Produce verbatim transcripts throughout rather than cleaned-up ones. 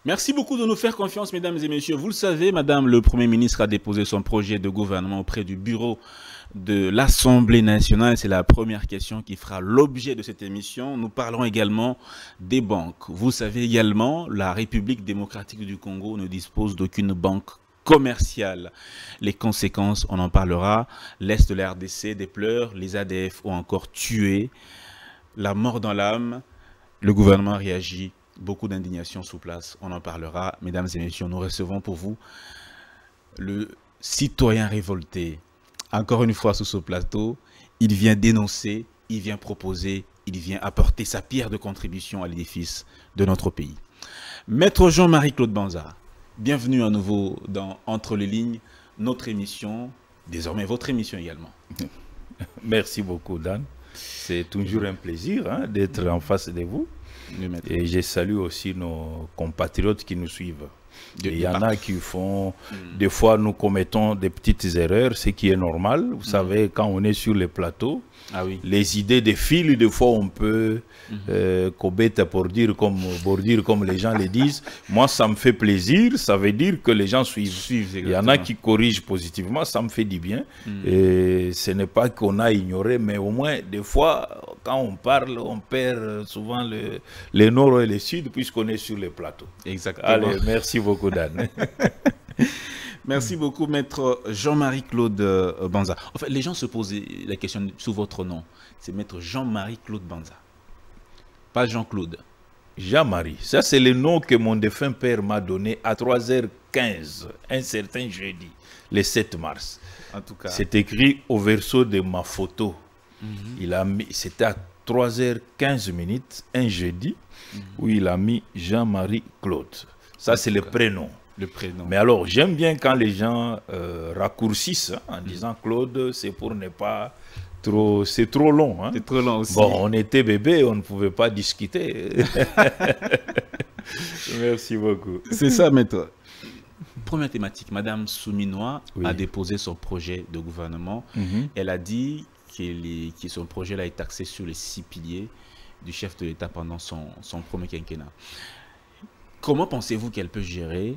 Merci beaucoup de nous faire confiance, mesdames et messieurs. Vous le savez, madame, le Premier ministre a déposé son projet de gouvernement auprès du bureau de l'Assemblée nationale. C'est la première question qui fera l'objet de cette émission. Nous parlons également des banques. Vous savez également, la République démocratique du Congo ne dispose d'aucune banque commerciale. Les conséquences, on en parlera. L'Est de la R D C déplore, les A D F ont encore tué. La mort dans l'âme, le gouvernement réagit. Beaucoup d'indignation sous place, on en parlera. Mesdames et messieurs, nous recevons pour vous le citoyen révolté. Encore une fois sous ce plateau, il vient dénoncer, il vient proposer, il vient apporter sa pierre de contribution à l'édifice de notre pays. Maître Jean-Marie Claude Banza, bienvenue à nouveau dans Entre les lignes, notre émission, désormais votre émission également. Merci beaucoup, Dan. C'est toujours un plaisir hein, d'être en face de vous. Et je salue aussi nos compatriotes qui nous suivent. Il y en a qui font, mm. des fois nous commettons des petites erreurs, ce qui est normal. Vous mm. savez, quand on est sur les plateaux, ah oui. les idées défilent, des fois on peut mm. euh, commettre pour dire comme, pour dire comme les gens le disent. Moi, ça me fait plaisir, ça veut dire que les gens suivent. suivent Il y en a qui corrigent positivement, ça me fait du bien. Mm. Et ce n'est pas qu'on a ignoré, mais au moins, des fois, quand on parle, on perd souvent le, les nord et les sud, puisqu'on est sur les plateaux. Exactement. Allez, merci beaucoup. Merci beaucoup, maître Jean-Marie Claude Banza. En fait, les gens se posent la question sous votre nom. C'est maître Jean-Marie Claude Banza, pas Jean-Claude. Jean-Marie, ça c'est le nom que mon défunt père m'a donné à trois heures quinze, un certain jeudi, le sept mars. En tout cas, c'est écrit au verso de ma photo. Mm-hmm. Il a mis, c'était à trois heures quinze minutes, un jeudi, mm-hmm. où il a mis Jean-Marie Claude. Ça, c'est le prénom. le prénom. Mais alors, j'aime bien quand les gens euh, raccourcissent hein, en mmh. disant Claude, c'est pour ne pas trop... C'est trop long. Hein. C'est trop long aussi. Bon, on était bébé, on ne pouvait pas discuter. Merci beaucoup. C'est ça, maître. Première thématique, Madame Souminois oui. a déposé son projet de gouvernement. Mmh. Elle a dit que son projet là est axé sur les six piliers du chef de l'État pendant son, son premier quinquennat. Comment pensez-vous qu'elle peut gérer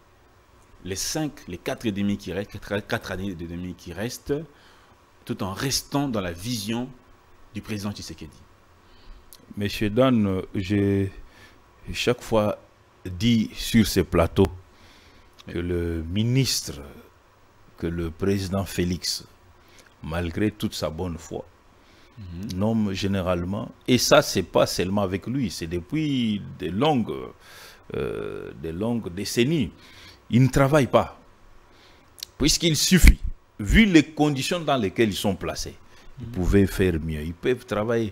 les cinq, les quatre et demi qui restent, quatre, quatre années et demi qui restent, tout en restant dans la vision du président Tshisekedi? Monsieur Dan, j'ai chaque fois dit sur ces plateaux que le ministre, que le président Félix, malgré toute sa bonne foi, mm-hmm. nomme généralement, et ça c'est pas seulement avec lui, c'est depuis de longues Euh, de longues décennies, ils ne travaillent pas. Puisqu'il suffit, vu les conditions dans lesquelles ils sont placés, ils mmh. pouvaient faire mieux, ils peuvent travailler.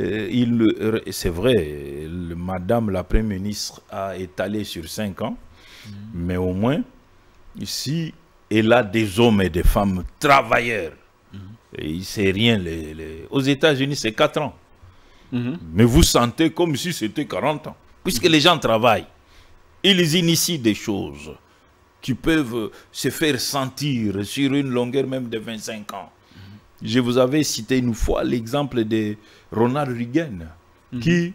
Euh, C'est vrai, le, Madame la Première ministre a étalé sur cinq ans, mmh. mais au moins, ici, elle a des hommes et des femmes travailleurs. Mmh. Et c'est rien. Les, les... Aux États-Unis, c'est quatre ans. Mmh. Mais vous sentez comme si c'était quarante ans. Puisque mmh. les gens travaillent. Ils initient des choses qui peuvent se faire sentir sur une longueur même de vingt-cinq ans. Mm-hmm. Je vous avais cité une fois l'exemple de Ronald Reagan, mm-hmm. qui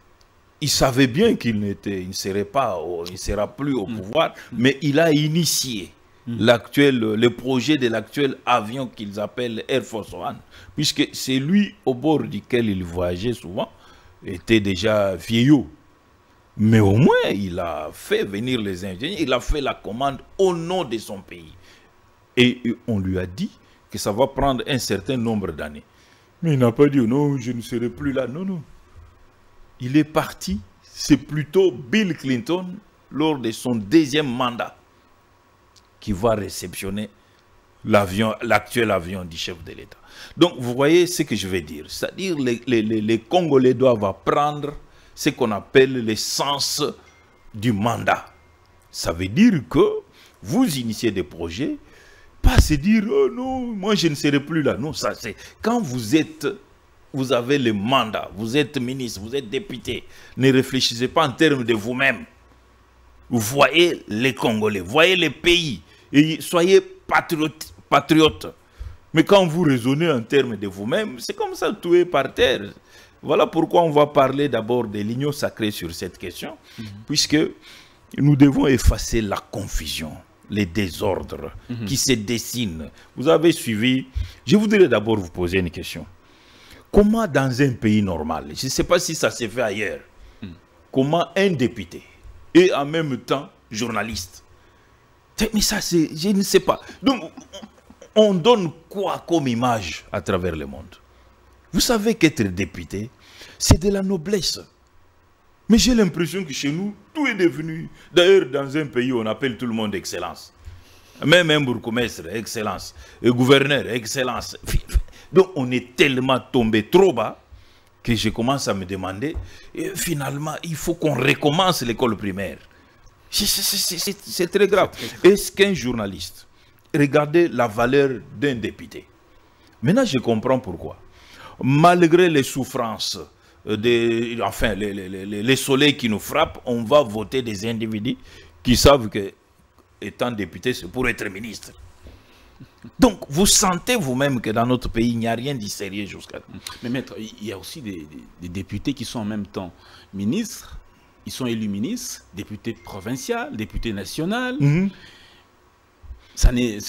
il savait bien qu'il n'était, il ne serait pas, il ne sera plus au mm-hmm. pouvoir, mais il a initié mm-hmm. l'actuel, le projet de l'actuel avion qu'ils appellent Air Force One, puisque c'est lui au bord duquel il voyageait souvent, était déjà vieillot. Mais au moins, il a fait venir les ingénieurs, il a fait la commande au nom de son pays. Et on lui a dit que ça va prendre un certain nombre d'années. Mais il n'a pas dit, non, je ne serai plus là. Non, non. Il est parti. C'est plutôt Bill Clinton, lors de son deuxième mandat, qui va réceptionner l'avion, l'actuel avion du chef de l'État. Donc, vous voyez ce que je vais dire. C'est-à-dire que les, les, les, les Congolais doivent apprendre ce qu'on appelle l'essence du mandat. Ça veut dire que vous initiez des projets, pas se dire oh non, moi je ne serai plus là. Non, ça c'est quand vous êtes, vous avez le mandat, vous êtes ministre, vous êtes député, ne réfléchissez pas en termes de vous-même. Vous voyez les Congolais, voyez les pays, et soyez patriotes, patriotes. Mais quand vous raisonnez en termes de vous-même, c'est comme ça, tout est par terre. Voilà pourquoi on va parler d'abord de l'union sacrée sur cette question, mm-hmm. puisque nous devons effacer la confusion, les désordres mm-hmm. qui se dessinent. Vous avez suivi. Je voudrais d'abord vous poser une question. Comment dans un pays normal, je ne sais pas si ça s'est fait ailleurs, mm. comment un député est en même temps journaliste? Mais ça, c'est, je ne sais pas. Donc, on donne quoi comme image à travers le monde? Vous savez qu'être député, c'est de la noblesse. Mais j'ai l'impression que chez nous, tout est devenu... D'ailleurs, dans un pays, on appelle tout le monde excellence. Même un bourgmestre, excellence. Un gouverneur, excellence. Donc, on est tellement tombé trop bas que je commence à me demander, et finalement, il faut qu'on recommence l'école primaire. C'est très grave. Est-ce qu'un journaliste, regardez la valeur d'un député. Maintenant, je comprends pourquoi. Malgré les souffrances, des, enfin, les, les, les, les soleils qui nous frappent, on va voter des individus qui savent que, étant député, c'est pour être ministre. Donc, vous sentez vous-même que dans notre pays, il n'y a rien de sérieux jusqu'à là. Mais maître, il y a aussi des, des, des députés qui sont en même temps ministres. Ils sont élus ministres, députés provinciaux, députés nationaux. Mm-hmm. Ça n'est,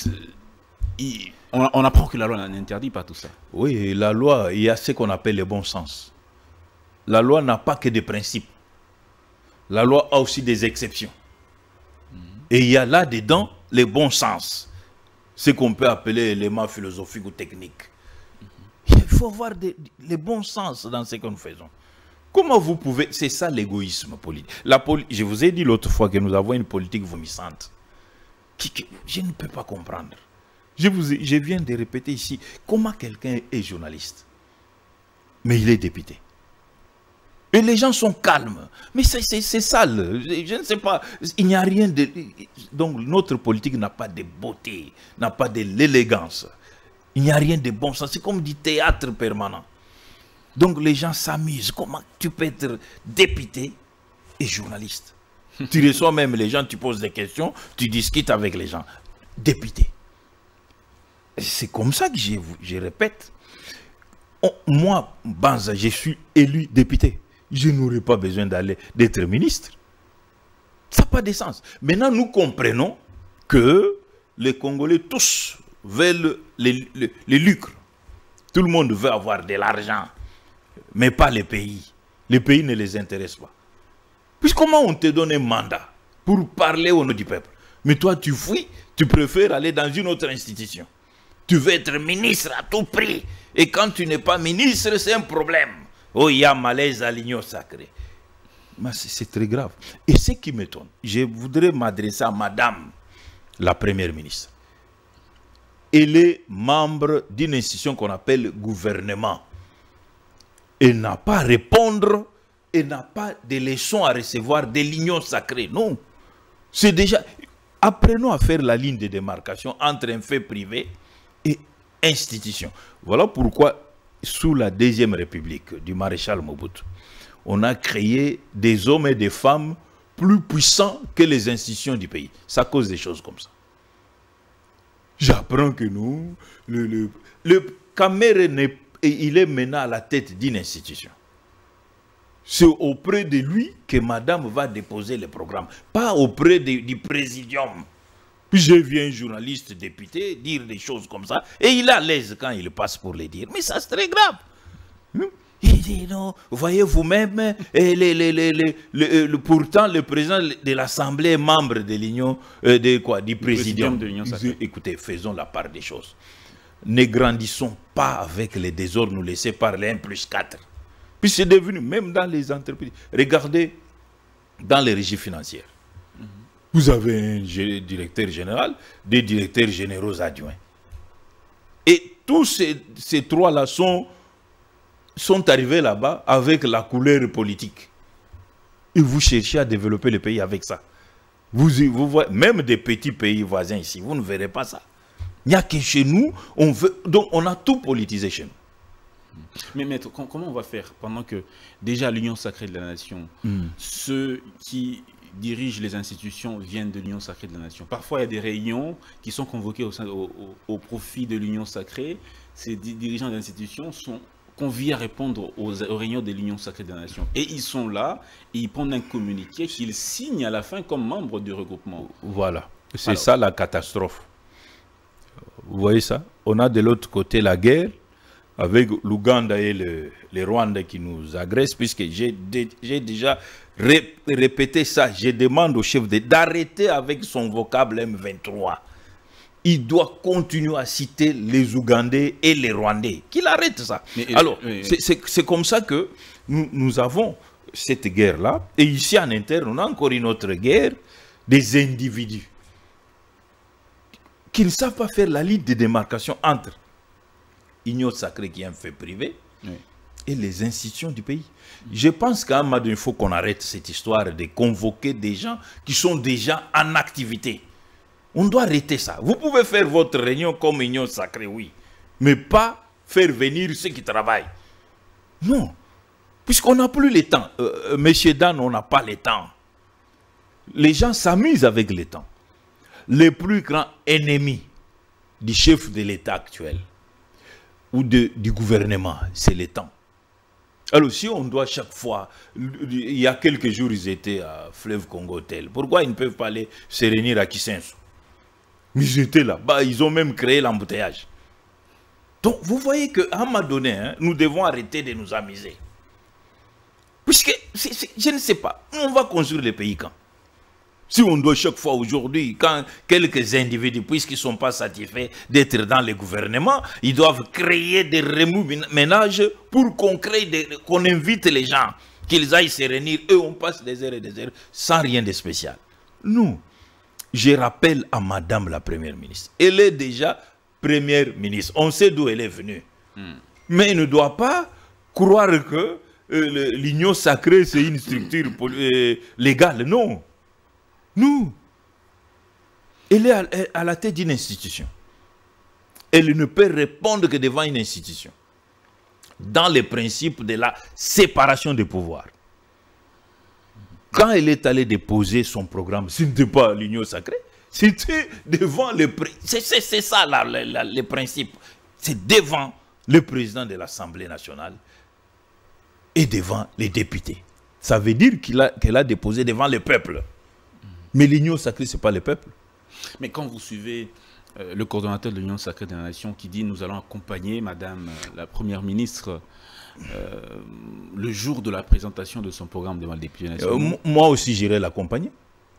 on, on apprend que la loi n'interdit pas tout ça. Oui, la loi, il y a ce qu'on appelle le bon sens. La loi n'a pas que des principes. La loi a aussi des exceptions. Mm-hmm. Et il y a là-dedans le bon sens. Ce qu'on peut appeler éléments philosophiques ou techniques. Mm-hmm. Il faut avoir des, le bon sens dans ce que nous faisons. Comment vous pouvez... C'est ça l'égoïsme politique. La poli... Je vous ai dit l'autre fois que nous avons une politique vomissante. Qui, qui, je ne peux pas comprendre. Je, vous ai, je viens de répéter ici. Comment quelqu'un est journaliste, mais il est député? Et les gens sont calmes. Mais c'est sale. Je ne sais pas. Il n'y a rien de... Donc notre politique n'a pas de beauté, n'a pas de l'élégance. Il n'y a rien de bon sens. C'est comme du théâtre permanent. Donc les gens s'amusent. Comment tu peux être député et journaliste? Tu reçois même les gens, tu poses des questions, tu discutes avec les gens. Député. C'est comme ça que je, je répète. On, moi, Banza, je suis élu député. Je n'aurais pas besoin d'aller d'être ministre. Ça n'a pas de sens. Maintenant, nous comprenons que les Congolais tous veulent les, les, les lucres. Tout le monde veut avoir de l'argent. Mais pas les pays. Les pays ne les intéressent pas. Puis comment on te donne un mandat pour parler au nom du peuple? Mais toi, tu fuis, tu préfères aller dans une autre institution. Tu veux être ministre à tout prix. Et quand tu n'es pas ministre, c'est un problème. Oh, il y a malaise à l'union sacrée. Mais c'est très grave. Et ce qui m'étonne, je voudrais m'adresser à madame la première ministre. Elle est membre d'une institution qu'on appelle gouvernement. Elle n'a pas à répondre, elle n'a pas de leçons à recevoir de l'union sacrée. Non. C'est déjà... Apprenons à faire la ligne de démarcation entre un fait privé et institution. Voilà pourquoi, sous la deuxième République du maréchal Mobutu, on a créé des hommes et des femmes plus puissants que les institutions du pays. Ça cause des choses comme ça. J'apprends que nous, le, le, le Kamere n'est et il est maintenant à la tête d'une institution. C'est auprès de lui que madame va déposer le programme, pas auprès de, du présidium. Puis je viens un journaliste député dire des choses comme ça, et il est à l'aise quand il passe pour les dire. Mais ça, c'est très grave. Il dit non, voyez vous-même, les, les, les, les, les, le, pourtant le président de l'Assemblée est membre de l'Union, euh, de quoi, du présidium. De l'Union sacrée. Écoutez, faisons la part des choses. Ne grandissons pas avec les désordres nous laissés par les un plus quatre. Puis c'est devenu, même dans les entreprises. Regardez, dans les régies financières. Mm-hmm. Vous avez un directeur général, des directeurs généraux adjoints. Et tous ces, ces trois-là sont, sont arrivés là-bas avec la couleur politique. Et vous cherchez à développer le pays avec ça. Vous, vous voyez, même des petits pays voisins ici, vous ne verrez pas ça. Il n'y a que chez nous, on veut, donc on a tout politisé chez nous. Mais maître, comment on va faire pendant que déjà l'Union sacrée de la nation, mm. ceux qui dirigent les institutions viennent de l'Union sacrée de la nation. Parfois il y a des réunions qui sont convoquées au, au, au, au profit de l'Union sacrée. Ces dirigeants d'institutions sont conviés à répondre aux, aux réunions de l'Union sacrée des nations. Et ils sont là, et ils prennent un communiqué qu'ils signent à la fin comme membres du regroupement. Voilà, c'est ça la catastrophe. Vous voyez ça? On a de l'autre côté la guerre, avec l'Ouganda et le, le Rwanda qui nous agressent, puisque j'ai déjà ré, répété ça. Je demande au chef d'arrêter avec son vocable M vingt-trois. Il doit continuer à citer les Ougandais et les Rwandais. Qu'il arrête ça. Mais, Alors, oui, oui. c'est comme ça que nous, nous avons cette guerre-là. Et ici, en interne, on a encore une autre guerre des individus qui ne savent pas faire la ligne de démarcation entre Union sacrée, qui est un fait privé, oui, et les institutions du pays. Je pense qu'à un moment donné, il faut qu'on arrête cette histoire de convoquer des gens qui sont déjà en activité. On doit arrêter ça. Vous pouvez faire votre réunion comme Union sacrée, oui, mais pas faire venir ceux qui travaillent. Non, puisqu'on n'a plus le temps. Euh, Monsieur Dan, on n'a pas le temps. Les gens s'amusent avec le temps. Le plus grand ennemi du chef de l'État actuel ou de, du gouvernement, c'est le temps. Alors si on doit chaque fois, il y a quelques jours ils étaient à Fleuve Congo Tel, pourquoi ils ne peuvent pas aller se réunir à Kisenso? Ils étaient là, bah, ils ont même créé l'embouteillage. Donc vous voyez qu'à un moment donné, hein, nous devons arrêter de nous amuser. Puisque, c est, c est, je ne sais pas, on va construire le pays quand? Si on doit chaque fois aujourd'hui, quand quelques individus, puisqu'ils ne sont pas satisfaits d'être dans le gouvernement, ils doivent créer des remous-ménages pour qu'on crée, qu'on invite les gens, qu'ils aillent se réunir, eux on passe des heures et des heures sans rien de spécial. Nous, je rappelle à Madame la Première ministre, elle est déjà Première ministre, on sait d'où elle est venue. Hmm. Mais elle ne doit pas croire que euh, l'Union sacrée c'est une structure euh, légale, non. Nous, elle est à, à la tête d'une institution. Elle ne peut répondre que devant une institution. Dans les principes de la séparation des pouvoirs. Quand elle est allée déposer son programme, ce n'était pas l'Union sacrée, c'était devant le président. C'est ça là, la, la, les principes. C'est devant le président de l'Assemblée nationale et devant les députés. Ça veut dire qu'il a, qu'elle a déposé devant le peuple. Mais l'Union sacrée, ce n'est pas le peuple. Mais quand vous suivez euh, le coordonnateur de l'Union sacrée des nations qui dit « Nous allons accompagner Madame euh, la Première ministre euh, le jour de la présentation de son programme devant le député national. » euh, Moi aussi, j'irai l'accompagner.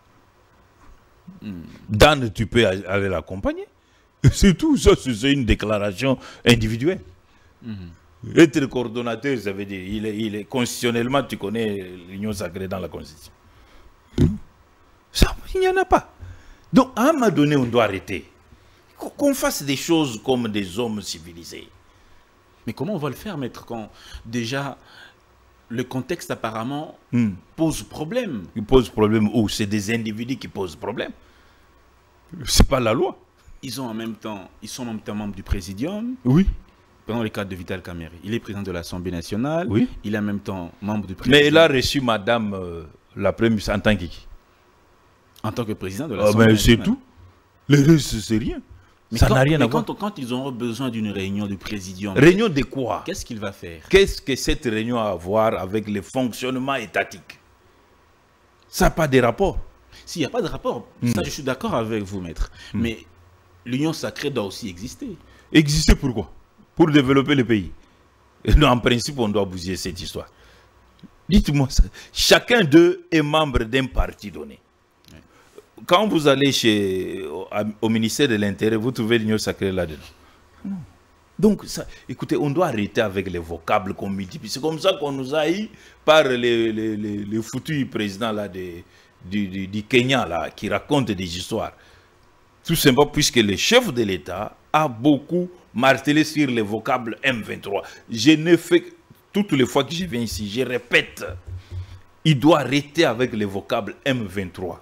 Hmm. Dan, tu peux aller l'accompagner. C'est tout. Ça, c'est une déclaration individuelle. Hmm. Être coordonnateur, ça veut dire, il est, il est, constitutionnellement, tu connais l'Union sacrée dans la Constitution. Hmm. Ça, il n'y en a pas. Donc, à un moment donné, on doit arrêter. Qu'on fasse des choses comme des hommes civilisés. Mais comment on va le faire, maître, quand déjà le contexte apparemment hmm. pose problème? Il pose problème où? C'est des individus qui posent problème. C'est pas la loi. Ils ont en même temps, ils sont en même temps membres du Présidium. Oui. Pendant le cadre de Vital Kamerhe. Il est président de l'Assemblée nationale. Oui. Il est en même temps membre du Présidium. Mais il a reçu Madame euh, la Première ministre en tant que qui? En tant que président de l'Assemblée ah ben c'est tout. Le reste, c'est rien. Mais ça n'a rien à quand, voir. Quand ils auront besoin d'une réunion du Présidium... Réunion de quoi? Qu'est-ce qu'il va faire? Qu'est-ce que cette réunion a à voir avec le fonctionnement étatique? Ça n'a pas de rapport. S'il n'y a pas de rapport, mm. ça je suis d'accord avec vous, maître. Mm. Mais l'Union sacrée doit aussi exister. Exister pourquoi? Pour développer le pays. Non, en principe, on doit bousiller cette histoire. Dites-moi ça. Chacun d'eux est membre d'un parti donné. Quand vous allez chez, au, au ministère de l'Intérieur, vous trouvez l'Union sacrée là-dedans. Donc, ça, écoutez, on doit arrêter avec les vocables qu'on multiplie. C'est comme ça qu'on nous a eu par les, les, les, les foutus présidents là, de, du, du, du Kenya là, qui racontent des histoires. Tout simplement puisque le chef de l'État a beaucoup martelé sur les vocables M vingt-trois. Je ne fais toutes les fois que je viens ici, je répète, il doit arrêter avec les vocables M vingt-trois.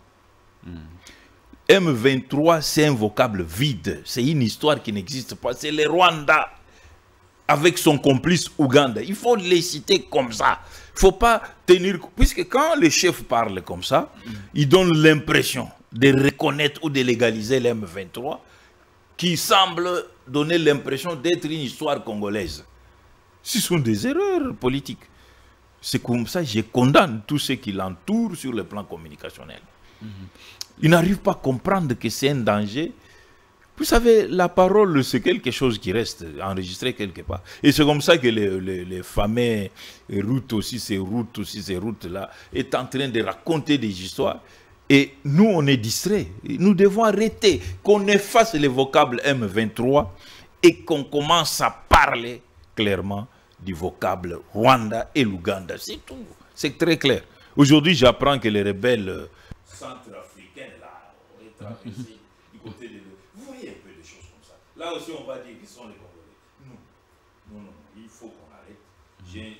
M vingt-trois, c'est un vocable vide. C'est une histoire qui n'existe pas. C'est le Rwanda avec son complice Ouganda. Il faut les citer comme ça. Il ne faut pas tenir... Puisque quand le chef parle comme ça, mm. il donne l'impression de reconnaître ou de légaliser l'M vingt-trois qui semble donner l'impression d'être une histoire congolaise. Ce sont des erreurs politiques. C'est comme ça que je condamne tous ceux qui l'entourent sur le plan communicationnel. Mm-hmm. Ils n'arrivent pas à comprendre que c'est un danger. Vous savez, la parole, c'est quelque chose qui reste enregistré quelque part. Et c'est comme ça que les, les, les fameux routes aussi, ces routes aussi, ces routes-là, est en train de raconter des histoires. Et nous, on est distraits. Nous devons arrêter, qu'on efface les vocables M vingt-trois et qu'on commence à parler clairement du vocable Rwanda et l'Ouganda. C'est tout. C'est très clair. Aujourd'hui, j'apprends que les rebelles centrafricains, là, ont traversé du côté de... Vous voyez un peu des choses comme ça. Là aussi, on va dire qu'ils sont les Congolais. Non, non, non, il faut qu'on arrête. J'ai...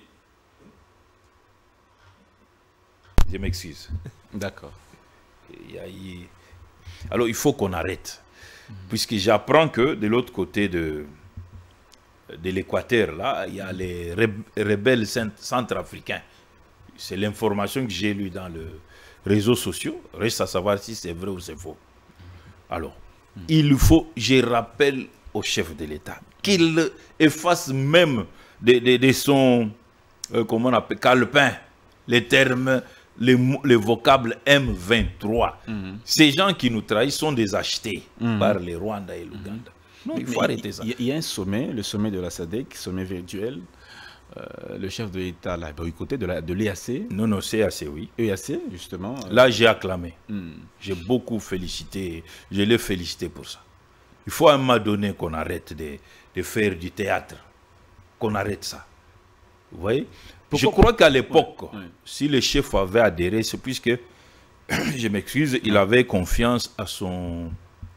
Je m'excuse. D'accord. Il y a... Alors, il faut qu'on arrête. Mm-hmm. Puisque j'apprends que de l'autre côté de, de l'équateur, là, il y a les rebelles centrafricains. C'est l'information que j'ai lue dans les réseaux sociaux. Reste à savoir si c'est vrai ou c'est faux. Alors, mm-hmm. il faut, je rappelle au chef de l'État, qu'il efface même de, de, de son, euh, comment on appelle, calepin, les termes... Les, les vocables M vingt-trois. Mm-hmm. Ces gens qui nous trahissent sont des achetés mm-hmm. par les Rwandais et l'Ouganda. Mm-hmm. Non, il faut mais arrêter ça. Il y, y a un sommet, le sommet de la S A D C, sommet virtuel. Euh, le chef de l'État l'a boycotté de l'E A C. Non, non, c'est E A C, oui. E A C, justement. Euh... Là, j'ai acclamé. Mm. J'ai beaucoup félicité. Je l'ai félicité pour ça. Il faut à un moment donné qu'on arrête de, de faire du théâtre. Qu'on arrête ça. Vous voyez? Pourquoi? Je crois qu'à l'époque, ouais, ouais. si le chef avait adhéré, c'est puisque, je m'excuse, il avait confiance à son,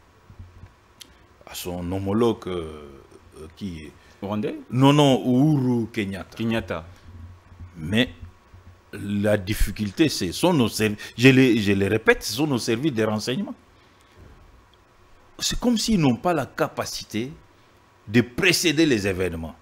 à son homologue euh, qui est... Rwandais? Non, non, Uhuru Kenyatta. Kenyatta. Mais la difficulté, c'est sont nos services, je les, je les répète, ce sont nos services de renseignement. C'est comme s'ils n'ont pas la capacité de précéder les événements.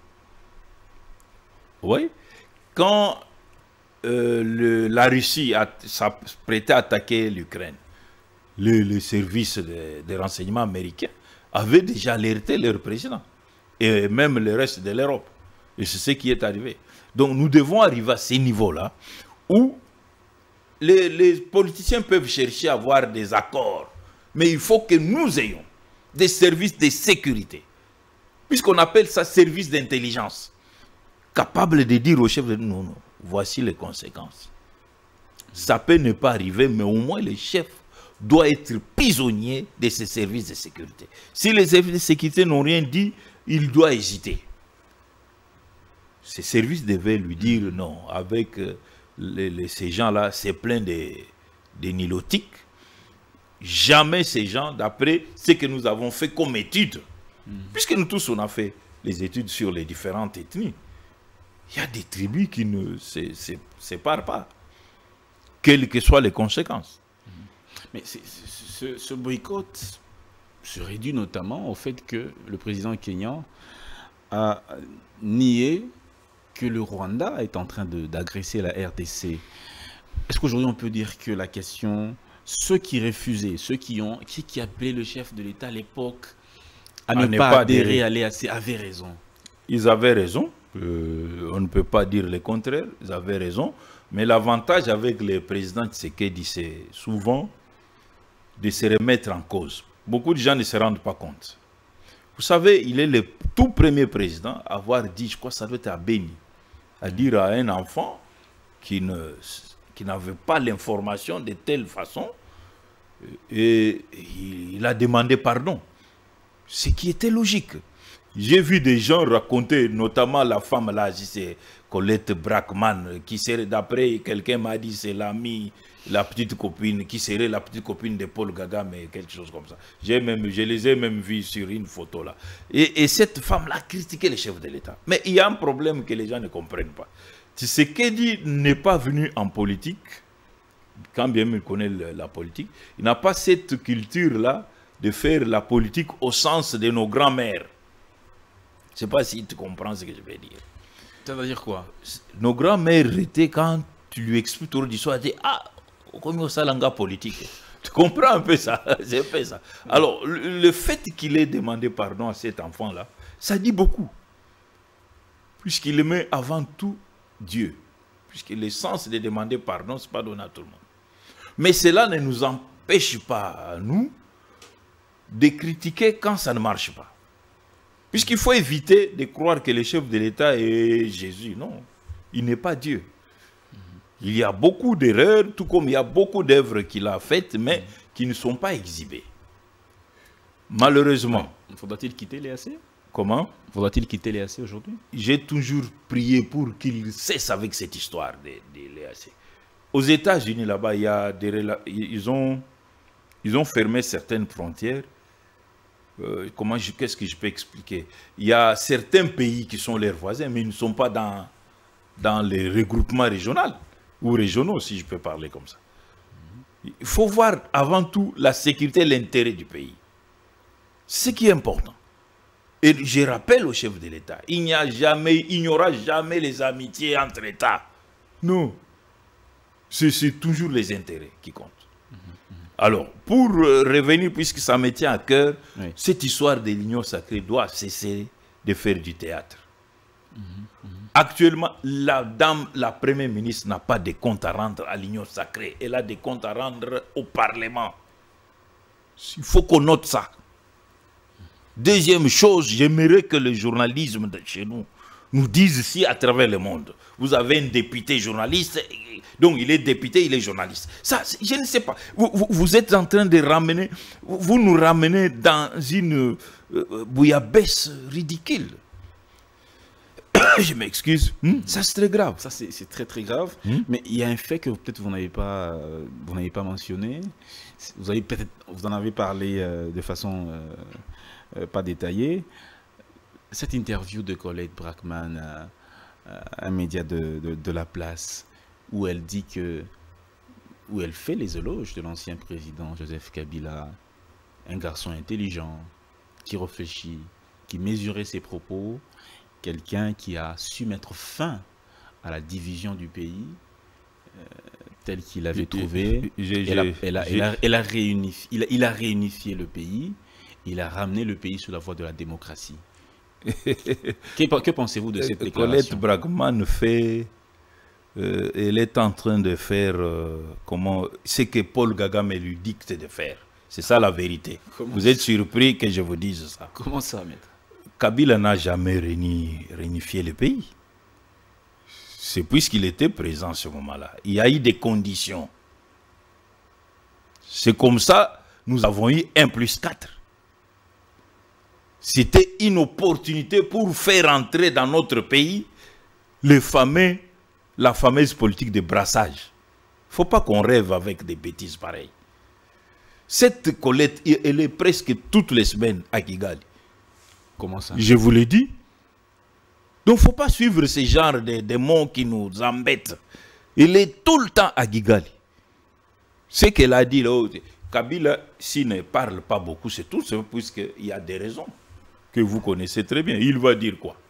Oui. Quand euh, le, la Russie s'apprêtait à attaquer l'Ukraine, le, le service de, de renseignement américain avait déjà alerté leur président et même le reste de l'Europe. Et c'est ce qui est arrivé. Donc nous devons arriver à ces niveaux-là où les, les politiciens peuvent chercher à avoir des accords, mais il faut que nous ayons des services de sécurité, puisqu'on appelle ça service d'intelligence. Capable de dire au chef de non, non, voici les conséquences. Ça peut ne pas arriver, mais au moins le chef doit être prisonnier de ces services de sécurité. Si les services de sécurité n'ont rien dit, il doit hésiter. Ces services devaient lui dire non, avec euh, les, les, ces gens-là, c'est plein de, de nilotiques. Jamais ces gens, d'après ce que nous avons fait comme études, mmh. puisque nous tous on a fait les études sur les différentes ethnies. Il y a des tribus qui ne se, se séparent pas, quelles que soient les conséquences. Mais c'est, ce, ce boycott serait dû notamment au fait que le président kényan a nié que le Rwanda est en train d'agresser la R D C. Est-ce qu'aujourd'hui on peut dire que la question, ceux qui refusaient, ceux qui ont, qui, qui appelaient le chef de l'État à l'époque à ne pas, pas adhérer à l'E A C avaient raison? Ils avaient raison. Euh, on ne peut pas dire le contraire, ils avaient raison, mais l'avantage avec le président Tshisekedi, c'est souvent de se remettre en cause. Beaucoup de gens ne se rendent pas compte. Vous savez, il est le tout premier président à avoir dit, je crois que ça doit être à Beni, à dire à un enfant qui ne, qui n'avait pas l'information de telle façon, et il a demandé pardon, ce qui était logique. J'ai vu des gens raconter, notamment la femme là, c'est Colette Brackman, qui serait, d'après quelqu'un m'a dit, c'est l'amie, la petite copine, qui serait la petite copine de Paul Kagame, mais quelque chose comme ça. Même, je les ai même vus sur une photo là. Et, et cette femme-là a critiqué le chef de l'État. Mais il y a un problème que les gens ne comprennent pas. Tshisekedi n'est pas venu en politique, quand bien même il connaît le, la politique, il n'a pas cette culture-là de faire la politique au sens de nos grands-mères. Je ne sais pas si tu comprends ce que je veux dire. Ça veut dire quoi? Nos grands-mères étaient, quand tu lui expliques tout l'histoire, elle dit ah, comme ça, l'anga politique. Tu comprends un peu ça? C'est un peu ça. Alors, le, le fait qu'il ait demandé pardon à cet enfant-là, ça dit beaucoup. puisqu'il met avant tout Dieu. Puisque l'essence de demander pardon, ce n'est pas donné à tout le monde. Mais cela ne nous empêche pas, nous, de critiquer quand ça ne marche pas. Puisqu'il faut éviter de croire que le chef de l'État est Jésus. Non, il n'est pas Dieu. Il y a beaucoup d'erreurs, tout comme il y a beaucoup d'œuvres qu'il a faites, mais qui ne sont pas exhibées. Malheureusement. Faudra-t-il quitter l'E A C? Comment? Faudra-t-il quitter l'E A C aujourd'hui? J'ai toujours prié pour qu'il cesse avec cette histoire de, de l'E A C. Aux États-Unis, là-bas, il y a des ils ont, ils ont fermé certaines frontières. Euh, comment qu'est-ce que je peux expliquer? Il y a certains pays qui sont leurs voisins, mais ils ne sont pas dans, dans les regroupements régionaux ou régionaux, si je peux parler comme ça. Il faut voir avant tout la sécurité et l'intérêt du pays. Ce qui est important. Et je rappelle au chef de l'État, il n'y a jamais, il n'y aura jamais les amitiés entre États. Non. C'est toujours les intérêts qui comptent. Alors, pour euh, revenir, puisque ça me tient à cœur, oui. Cette histoire de l'union sacrée doit cesser de faire du théâtre. Mm -hmm. Actuellement, la dame, la première ministre n'a pas de compte à rendre à l'union sacrée. Elle a des comptes à rendre au Parlement. Il faut qu'on note ça. Deuxième chose, j'aimerais que le journalisme de chez nous nous dise ici à travers le monde. Vous avez un député journaliste, donc il est député, il est journaliste. Ça, je ne sais pas. Vous, vous, vous êtes en train de ramener, vous nous ramenez dans une euh, bouillabaisse ridicule. Je m'excuse. Hmm? Ça, c'est très grave. Ça, c'est très, très grave. Hmm? Mais il y a un fait que peut-être vous n'avez pas, euh, vous n'avez pas mentionné. Vous, avez peut-être, vous en avez parlé euh, de façon euh, euh, pas détaillée. Cette interview de Colette Braeckman à, à un média de, de, de la place, où elle dit que, où elle fait les éloges de l'ancien président Joseph Kabila, un garçon intelligent, qui réfléchit, qui mesurait ses propos, quelqu'un qui a su mettre fin à la division du pays, euh, tel qu'il avait trouvé. Elle a, elle a, elle a, elle a réunifié, il, a, il a réunifié le pays, il a ramené le pays sur la voie de la démocratie. que que pensez-vous de cette déclaration? Colette Braeckman fait, euh, elle est en train de faire euh, comment, ce que Paul Kagame lui dicte de faire. C'est ça la vérité. Comment vous êtes surpris que je vous dise ça? Comment ça, maître? Kabila n'a jamais réuni, réunifié le pays. C'est puisqu'il était présent à ce moment-là. Il y a eu des conditions. C'est comme ça nous avons eu un plus quatre. C'était une opportunité pour faire entrer dans notre pays le fameux, la fameuse politique de brassage. Il ne faut pas qu'on rêve avec des bêtises pareilles. Cette Colette, elle est presque toutes les semaines à Kigali. Comment ça? Je vous l'ai dit. Donc il ne faut pas suivre ce genre de, de mots qui nous embêtent. Elle est tout le temps à Kigali. Ce qu'elle a dit là, Kabila, s'il ne parle pas beaucoup, c'est tout, c'est puisqu'il y a des raisons que vous connaissez très bien. Il va dire quoi?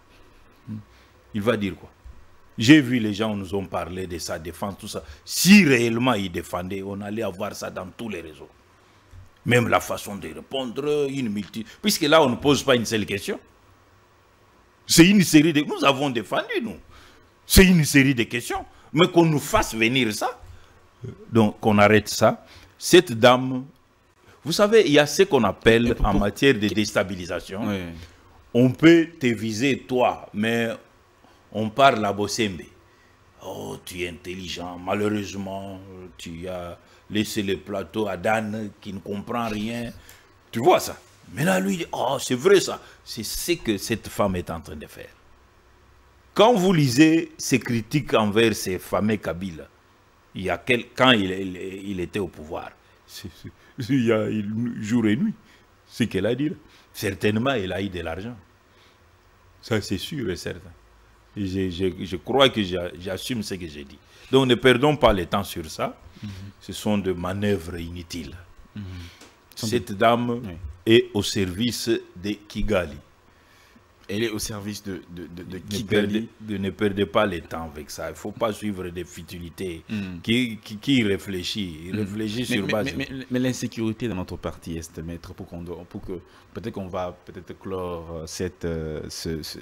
Il va dire quoi? J'ai vu les gens nous ont parlé de sa défense, tout ça. Si réellement il défendait, on allait avoir ça dans tous les réseaux. Même la façon de répondre, une multitude. Puisque là, on ne pose pas une seule question. C'est une série de... Nous avons défendu, nous. C'est une série de questions. Mais qu'on nous fasse venir ça. Donc, qu'on arrête ça. Cette dame... Vous savez, il y a ce qu'on appelle en matière de déstabilisation. Oui. On peut te viser, toi, mais on parle à Bossembe. Oh, tu es intelligent. Malheureusement, tu as laissé le plateau à Dan qui ne comprend rien. Tu vois ça? Mais là, lui, oh, c'est vrai ça. C'est ce que cette femme est en train de faire. Quand vous lisez ses critiques envers ces fameux Kabila, il y a quel... quand il, il, il était au pouvoir, c'est, c'est... il y a jour et nuit, ce qu'elle a dit là. Certainement, elle a eu de l'argent. Ça, c'est sûr et certain. Et je, je, je crois que j'assume ce que j'ai dit. Donc, ne perdons pas le temps sur ça. Mm-hmm. Ce sont des manœuvres inutiles. Mm-hmm. Cette dame oui. est au service de Kigali. Elle est au service de, de, de, de Kigali. Ne perdez, de, ne perdez pas le temps avec ça. Il ne faut pas suivre des futilités. Mm. Qui, qui, qui réfléchit Il mm. réfléchit mais, sur mais, base... Mais, mais, mais l'insécurité dans notre parti, est maître, pour, qu'on, pour que peut-être qu'on va peut-être clore cette, ce, ce,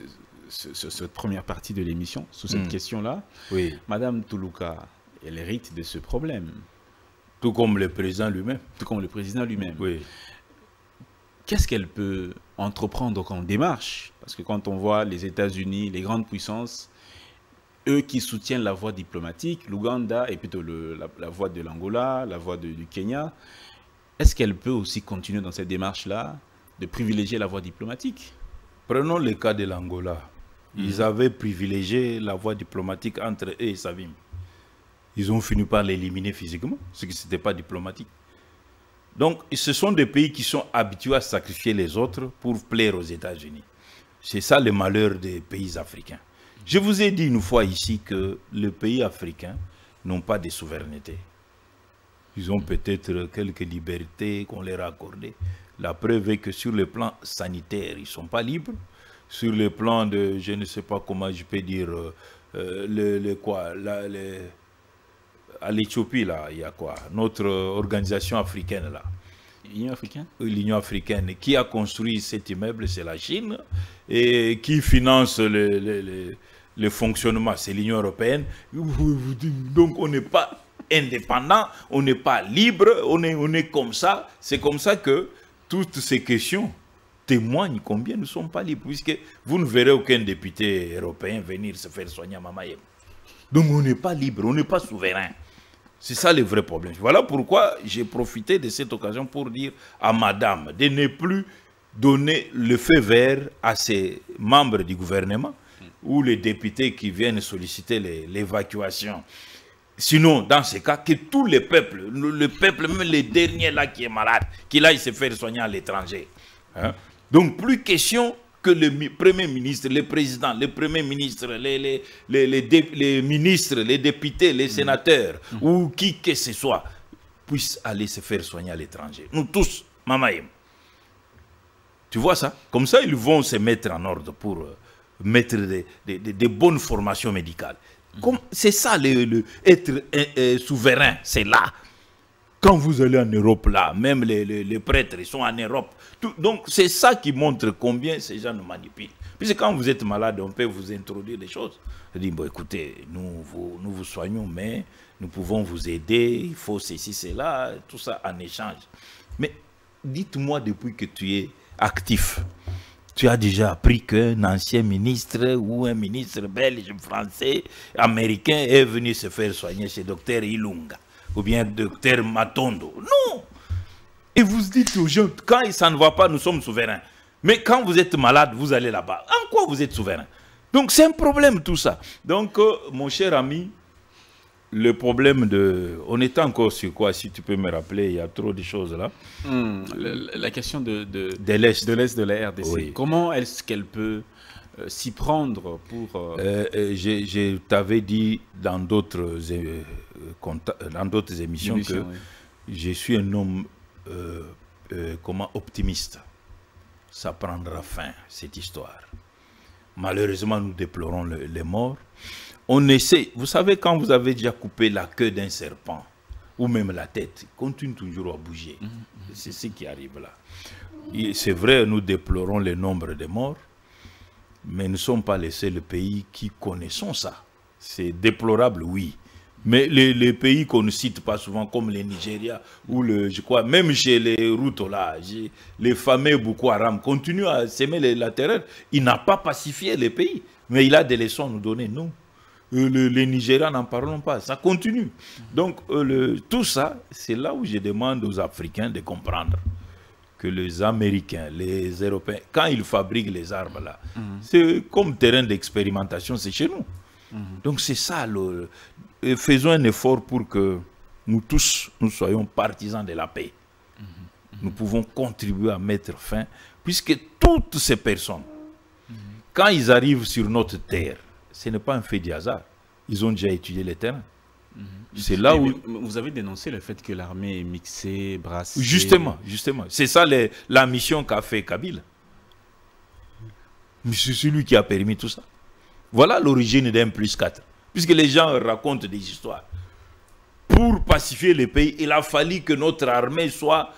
ce, ce, cette première partie de l'émission, sur cette mmh. question-là. Oui. Madame Toulouka, elle hérite de ce problème. Tout comme le président lui-même. Tout comme le président lui-même. Oui. Qu'est-ce qu'elle peut entreprendre comme démarche? Parce que quand on voit les États-Unis, les grandes puissances, eux qui soutiennent la voie diplomatique, l'Ouganda et plutôt le, la, la voie de l'Angola, la voie de, du Kenya, est-ce qu'elle peut aussi continuer dans cette démarche-là de privilégier la voie diplomatique? Prenons le cas de l'Angola. Mmh. Ils avaient privilégié la voie diplomatique entre eux et Savim. Ils ont fini par l'éliminer physiquement, ce qui n'était pas diplomatique. Donc, ce sont des pays qui sont habitués à sacrifier les autres pour plaire aux États-Unis. C'est ça le malheur des pays africains. Je vous ai dit une fois ici que les pays africains n'ont pas de souveraineté. Ils ont peut-être quelques libertés qu'on leur a accordées. La preuve est que sur le plan sanitaire, ils ne sont pas libres. Sur le plan de, je ne sais pas comment je peux dire, euh, le, le quoi, la, le, à l'Éthiopie, là, il y a quoi? Notre organisation africaine, là. L'Union africaine? L'Union africaine. Qui a construit cet immeuble? C'est la Chine. Et qui finance le, le, le, le fonctionnement? C'est l'Union européenne. Donc, on n'est pas indépendant, on n'est pas libre, on est, on est comme ça. C'est comme ça que toutes ces questions témoignent combien nous ne sommes pas libres. Puisque vous ne verrez aucun député européen venir se faire soigner à Mamayem. Donc, on n'est pas libre, on n'est pas souverain. C'est ça le vrai problème. Voilà pourquoi j'ai profité de cette occasion pour dire à madame de ne plus donner le feu vert à ses membres du gouvernement ou les députés qui viennent solliciter l'évacuation. Sinon, dans ce cas, que tous les peuples, le, le peuple, même les derniers là qui est malade, qu'il aille se faire soigner à l'étranger. Hein? Donc, plus question que le Premier ministre, le président, le Premier ministre, les, les, les, les, dé, les ministres, les députés, les sénateurs, mmh. ou qui que ce soit, puissent aller se faire soigner à l'étranger. Nous tous, Mamaïm. Tu vois ça? Comme ça, ils vont se mettre en ordre pour euh, mettre des, des, des, des bonnes formations médicales. Mmh. C'est ça, le, le, être euh, euh, souverain, c'est là. Quand vous allez en Europe, là, même les, les, les prêtres, ils sont en Europe. Tout, donc, c'est ça qui montre combien ces gens nous manipulent. Puisque quand vous êtes malade, on peut vous introduire des choses. Je dis, bon, écoutez, nous vous, nous vous soignons, mais nous pouvons vous aider, il faut ceci, cela, tout ça en échange. Mais dites-moi, depuis que tu es actif, tu as déjà appris qu'un ancien ministre ou un ministre belge, français, américain est venu se faire soigner chez docteur Ilunga ou bien docteur Matondo. Non! Et vous dites aux gens, quand ça ne va pas, nous sommes souverains. Mais quand vous êtes malade, vous allez là-bas. En quoi vous êtes souverain? Donc c'est un problème tout ça. Donc euh, mon cher ami, le problème de... On est encore sur quoi, si tu peux me rappeler, il y a trop de choses là. Hum, la, la question de, de, de l'Est de, de la R D C. Oui. Comment est-ce qu'elle peut euh, s'y prendre pour... Euh... Euh, euh, je je t'avais dit dans d'autres euh, dans d'autres émissions Émission, que oui. je suis un homme euh, euh, comment, optimiste. Ça prendra fin, cette histoire. Malheureusement, nous déplorons le, les morts. On essaie, vous savez, quand vous avez déjà coupé la queue d'un serpent, ou même la tête, continue toujours à bouger. Mmh, mmh. C'est ce qui arrive là. C'est vrai, nous déplorons le nombre de morts, mais nous ne sommes pas les seuls pays qui connaissons ça. C'est déplorable, oui. Mais les, les pays qu'on ne cite pas souvent, comme le Nigeria, ou le, je crois, même chez les Ruto, là, les fameux Boko Haram continuent à s'aimer la terreur. Il n'a pas pacifié les pays, mais il a des leçons à nous donner, non. Le, les Nigériens n'en parlons pas, ça continue. Donc, euh, le, tout ça, c'est là où je demande aux Africains de comprendre que les Américains, les Européens, quand ils fabriquent les armes, là, mm-hmm. c'est comme terrain d'expérimentation, c'est chez nous. Mm-hmm. Donc, c'est ça, le... Et faisons un effort pour que nous tous, nous soyons partisans de la paix. Mmh, mmh. Nous pouvons contribuer à mettre fin, puisque toutes ces personnes, mmh. quand ils arrivent sur notre terre, ce n'est pas un fait du hasard. Ils ont déjà étudié les terrains. Mmh. C'est là mais, où... mais vous avez dénoncé le fait que l'armée est mixée, brassée... Justement, justement. C'est ça les, la mission qu'a fait Kabila. C'est celui qui a permis tout ça. Voilà l'origine d'un plus quatre. Puisque les gens racontent des histoires. Pour pacifier le pays, il a fallu que notre armée soit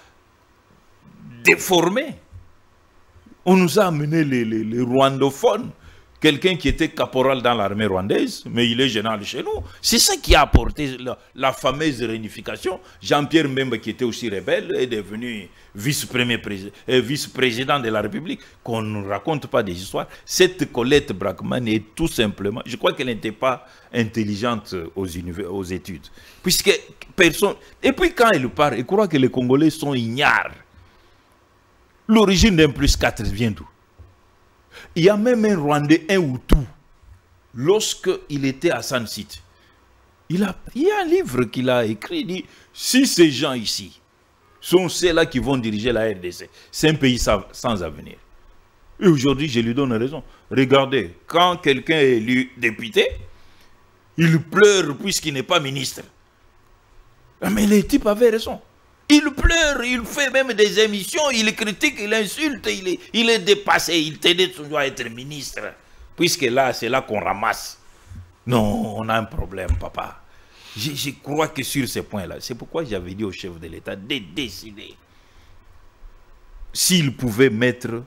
déformée. On nous a amené les, les, les rwandophones quelqu'un qui était caporal dans l'armée rwandaise, mais il est général chez nous. C'est ça qui a apporté la, la fameuse réunification. Jean-Pierre Mbemba, qui était aussi rebelle, est devenu vice-premier président, euh, vice-président de la République. Qu'on ne raconte pas des histoires. Cette Colette Brackman est tout simplement, je crois qu'elle n'était pas intelligente aux, aux études. Puisque personne... Et puis quand elle part, elle croit que les Congolais sont ignares. L'origine d'un plus quatre vient d'où? Il y a même un Rwandais, un Hutu, lorsqu'il était à San City. Il, a, il y a un livre qu'il a écrit, il dit, si ces gens ici sont ceux-là qui vont diriger la R D C, c'est un pays sans, sans avenir. Et aujourd'hui, je lui donne raison. Regardez, quand quelqu'un est élu député, il pleure puisqu'il n'est pas ministre. Mais les types avaient raison. Il pleure, il fait même des émissions, il critique, il insulte, il est, il est dépassé, il tenait toujours à être ministre. Puisque là, c'est là qu'on ramasse. Non, on a un problème, papa. Je, je crois que sur ce point-là, c'est pourquoi j'avais dit au chef de l'État de décider s'il pouvait mettre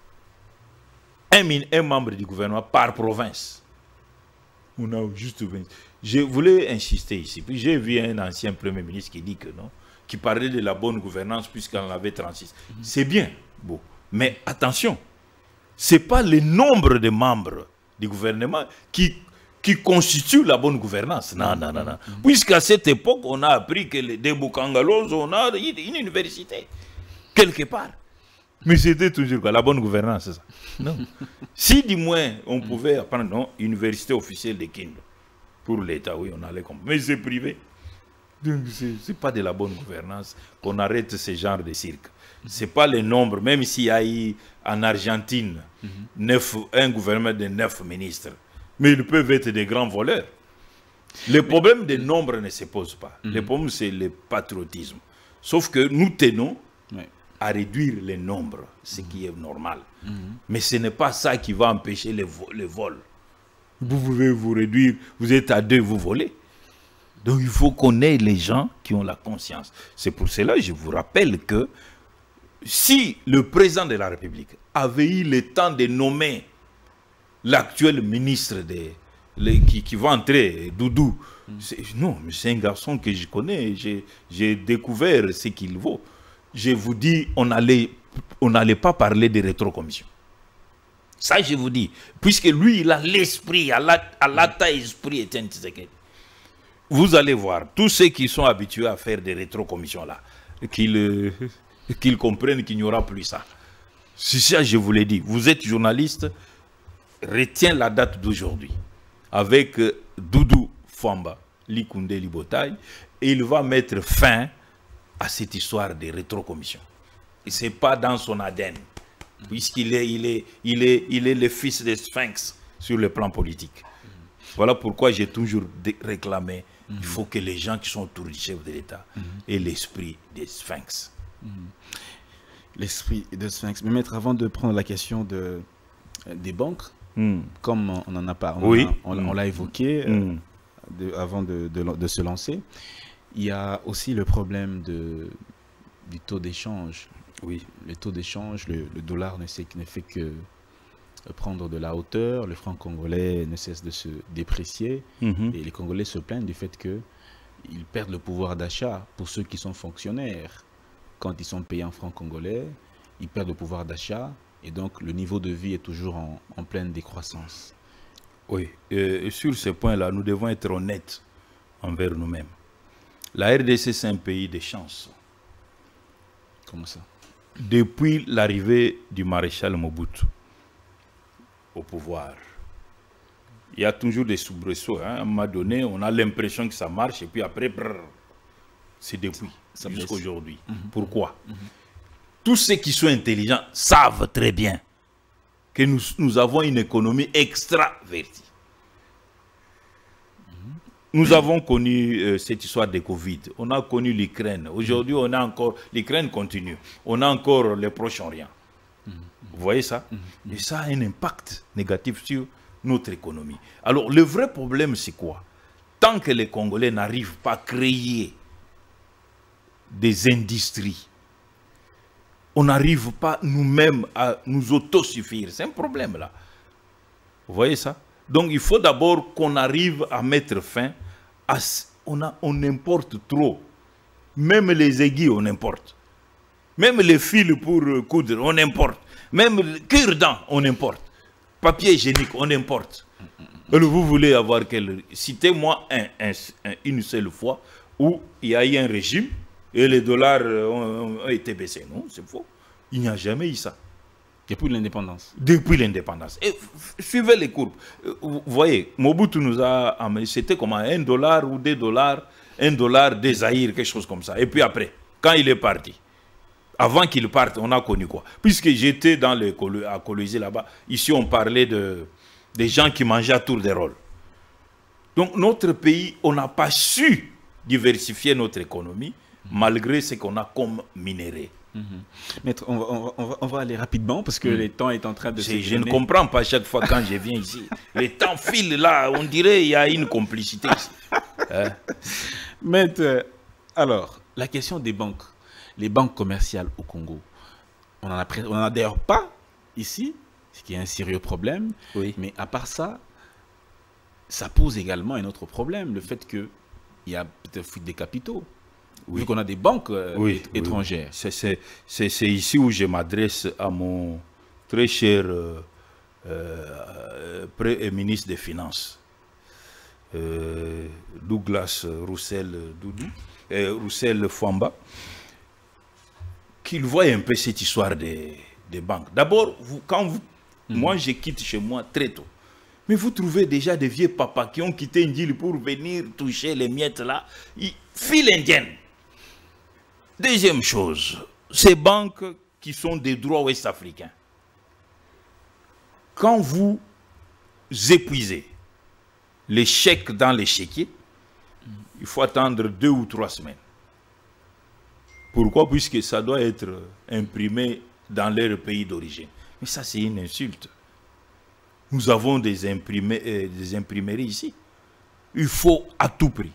un, un membre du gouvernement par province. On a juste vingt. Je voulais insister ici. Puis j'ai vu un ancien premier ministre qui dit que non, qui parlait de la bonne gouvernance puisqu'on en avait trente-six. Mm-hmm. C'est bien, bon. Mais attention, ce n'est pas le nombre de membres du gouvernement qui, qui constitue la bonne gouvernance. Non, non, non, non. Mm-hmm. Puisqu'à cette époque, on a appris que les Debokangalos, on a une université, quelque part. Mais c'était toujours quoi, la bonne gouvernance, c'est ça. Non. Si du moins on pouvait apprendre, non, université officielle de Kindu, pour l'État, oui, on allait comme. Mais c'est privé. Donc, ce n'est pas de la bonne gouvernance qu'on arrête ce genre de cirque. Ce n'est pas le nombre, même s'il y a eu en Argentine mm-hmm. neuf, un gouvernement de neuf ministres. Mais ils peuvent être des grands voleurs. Le Mais, problème des nombres ne se pose pas. Mm-hmm. Le problème, c'est le patriotisme. Sauf que nous tenons oui. à réduire les nombres, ce mm-hmm. qui est normal. Mm-hmm. Mais ce n'est pas ça qui va empêcher le vol, le vol. Vous pouvez vous réduire, vous êtes à deux, vous volez. Donc il faut qu'on ait les gens qui ont la conscience. C'est pour cela que je vous rappelle que si le président de la République avait eu le temps de nommer l'actuel ministre de, les, qui, qui va entrer, Doudou, mm. non, mais c'est un garçon que je connais, j'ai découvert ce qu'il vaut. Je vous dis, on n'allait on n'allait pas parler de rétrocommission. Ça, je vous dis, puisque lui, il a l'esprit, à l'ata esprit et vous allez voir, tous ceux qui sont habitués à faire des rétrocommissions-là, qu'ils euh, qu'ils comprennent qu'il n'y aura plus ça. C'est ça, je vous l'ai dit. Vous êtes journaliste, retiens la date d'aujourd'hui. Avec euh, Doudou Famba, Likunde Libotaï, et il va mettre fin à cette histoire de rétrocommission. Et ce n'est pas dans son A D N, puisqu'il est, il est, il est, il est le fils des Sphinx sur le plan politique. Voilà pourquoi j'ai toujours réclamé mm-hmm. il faut que les gens qui sont autour du chef de l'État mm-hmm. aient l'esprit des Sphinx. Mm-hmm. L'esprit des Sphinx. Mais maître, avant de prendre la question de, des banques, mm. comme on en a parlé, on, oui. on, on l'a évoqué mm. euh, de, avant de, de, de se lancer, il y a aussi le problème de, du taux d'échange. Oui. Le taux d'échange, le, le dollar ne, sait, ne fait que prendre de la hauteur, le franc congolais ne cesse de se déprécier mm-hmm. et les Congolais se plaignent du fait qu'ils perdent le pouvoir d'achat pour ceux qui sont fonctionnaires. Quand ils sont payés en francs congolais, ils perdent le pouvoir d'achat et donc le niveau de vie est toujours en, en pleine décroissance. Oui, et sur ce point-là, nous devons être honnêtes envers nous-mêmes. La R D C, c'est un pays de chance. Comment ça? Depuis l'arrivée du maréchal Mobutu au pouvoir, il y a toujours des soubresauts. Hein. À un moment donné, on a l'impression que ça marche et puis après, c'est depuis jusqu'à aujourd'hui. Mm-hmm. Pourquoi? Mm-hmm. Tous ceux qui sont intelligents savent très bien que nous, nous avons une économie extravertie. Nous avons connu euh, cette histoire de Covid. On a connu l'Ukraine. Aujourd'hui, on a encore... L'Ukraine continue. On a encore le Proche-Orient. Mm-hmm. Vous voyez ça? Mm-hmm. Et ça a un impact négatif sur notre économie. Alors, le vrai problème, c'est quoi? Tant que les Congolais n'arrivent pas à créer des industries, on n'arrive pas nous-mêmes à nous autosuffire. C'est un problème, là. Vous voyez ça? Donc il faut d'abord qu'on arrive à mettre fin à... On, a, on importe trop. Même les aiguilles, on importe. Même les fils pour coudre, on importe. Même le cure-dent, on importe. Papier hygiénique, on importe. Alors vous voulez avoir quel... Citez-moi un, un, un, une seule fois où il y a eu un régime et les dollars ont, ont été baissés. Non, c'est faux. Il n'y a jamais eu ça. Depuis l'indépendance. Depuis l'indépendance. Et suivez les courbes. Vous voyez, Mobutu nous a amené, c'était comment, un dollar ou deux dollars, un dollar des Zaïre, quelque chose comme ça. Et puis après, quand il est parti, avant qu'il parte, on a connu quoi? Puisque j'étais dans le, à Colomiers là-bas, ici on parlait de, des gens qui mangeaient à tour de rôle. Donc notre pays, on n'a pas su diversifier notre économie, malgré ce qu'on a comme minerai. Mmh. Maître, on va, on, va, on va aller rapidement parce que mmh. le temps est en train de se... Je ne comprends pas chaque fois quand je viens ici. Le temps file là, on dirait qu'il y a une complicité ici. Hein? Maître, alors, la question des banques, les banques commerciales au Congo, on n'en a, a d'ailleurs pas ici, ce qui est un sérieux problème. Oui. Mais à part ça, ça pose également un autre problème, le fait qu'il y a peut-être fuite des capitaux. Oui. Vu qu'on a des banques euh, oui, étrangères. Oui. C'est ici où je m'adresse à mon très cher euh, euh, Premier ministre des Finances, euh, Douglas Roussel Doudou, euh, Roussel Fouamba, qu'il voit un peu cette histoire des, des banques. D'abord, quand vous, mmh. moi je quitte chez moi très tôt, mais vous trouvez déjà des vieux papas qui ont quitté Ndjili pour venir toucher les miettes là, file indienne. Deuxième chose, ces banques qui sont des droits ouest-africains, quand vous épuisez les chèques dans les chéquiers, il faut attendre deux ou trois semaines. Pourquoi? Puisque ça doit être imprimé dans leur pays d'origine. Mais ça, c'est une insulte. Nous avons des, imprimés, euh, des imprimeries ici. Il faut à tout prix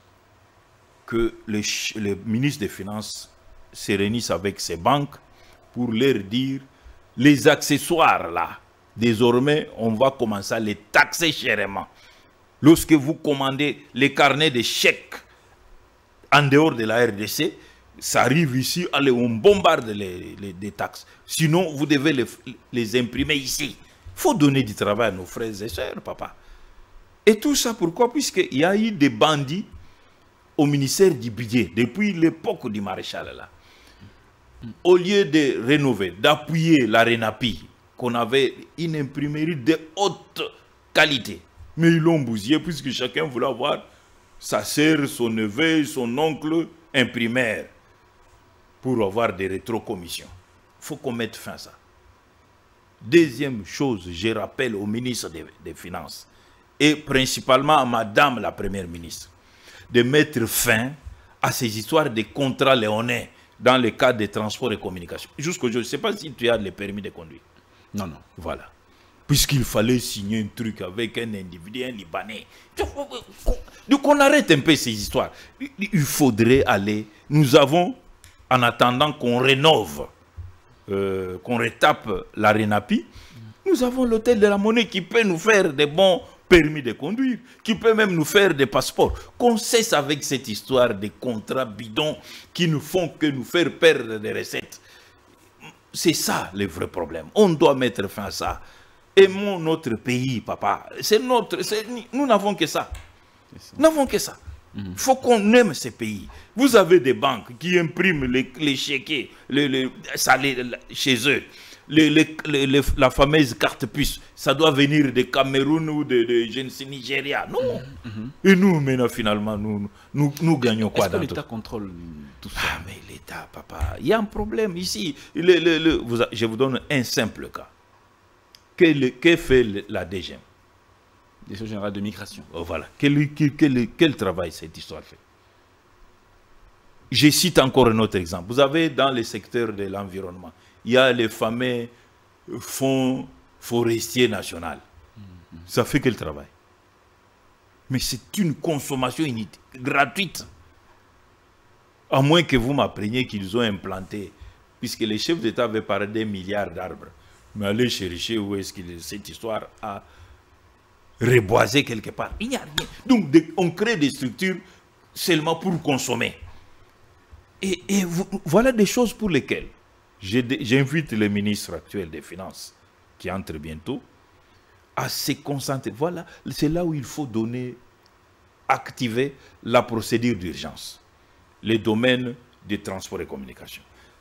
que le, le ministre des Finances se réunisse avec ses banques pour leur dire les accessoires là, désormais on va commencer à les taxer chèrement. Lorsque vous commandez les carnets de chèques en dehors de la R D C, ça arrive ici, allez, on bombarde les, les, les taxes. Sinon, vous devez les, les imprimer ici. Il faut donner du travail à nos frères et sœurs, papa. Et tout ça pourquoi? Puisqu'il y a eu des bandits au ministère du budget, depuis l'époque du maréchal là. Au lieu de rénover, d'appuyer la RENAPI, qu'on avait une imprimerie de haute qualité. Mais ils l'ont bousillé puisque chacun voulait avoir sa sœur, son neveu, son oncle imprimaire pour avoir des rétrocommissions. Il faut qu'on mette fin à ça. Deuxième chose, je rappelle au ministre des, des Finances et principalement à Madame la Première ministre, de mettre fin à ces histoires de contrats léonins dans le cadre des transports et communications. Jusqu'aujourd'hui, je ne sais pas si tu as le permis de conduire. Non, non. Voilà. Puisqu'il fallait signer un truc avec un individu, un Libanais. Donc on arrête un peu ces histoires. Il faudrait aller. Nous avons, en attendant qu'on rénove, euh, qu'on retape la RENAPI, nous avons l'hôtel de la Monnaie qui peut nous faire des bons permis de conduire, qui peut même nous faire des passeports. Qu'on cesse avec cette histoire de contrats bidons qui ne font que nous faire perdre des recettes. C'est ça le vrai problème. On doit mettre fin à ça. Aimons notre pays, papa. C'est notre. Nous n'avons que ça. Nous n'avons que ça. Il mm-hmm. faut qu'on aime ces pays. Vous avez des banques qui impriment les, les chéquiers les, les, ça, les, chez eux. Les, les, les, la fameuse carte puce, ça doit venir de Cameroun ou de, de je ne sais, Nigeria. Non. Mm-hmm. Et nous, maintenant, finalement, nous, nous, nous gagnons quoi? Est-ce que l'État contrôle tout ça? Ah, mais l'État, papa, il y a un problème ici. Le, le, le, vous, je vous donne un simple cas. Que, que fait la D G M? Direction générale de migration. Oh, voilà. Quel, quel, quel travail cette histoire fait? Je cite encore un autre exemple. Vous avez dans le secteur de l'environnement, il y a les fameux fonds forestiers nationaux. Mm-hmm. Ça fait quel travail? Mais c'est une consommation inutile, gratuite. À moins que vous m'appreniez qu'ils ont implanté, puisque les chefs d'État avaient parlé des milliards d'arbres. Mais allez chercher où est-ce que cette histoire a reboiser quelque part. Il n'y a rien. Donc, de, on crée des structures seulement pour consommer. Et, et vous, voilà des choses pour lesquelles j'invite le ministre actuel des Finances, qui entre bientôt, à se concentrer. Voilà, c'est là où il faut donner, activer la procédure d'urgence. Les domaines des transports et communications.